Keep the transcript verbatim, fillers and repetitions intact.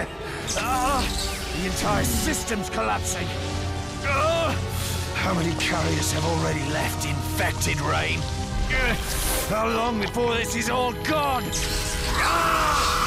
Ah, the entire system's collapsing. Ah, how many carriers have already left infected, Rain? Ah, how long before this is all gone? Ah!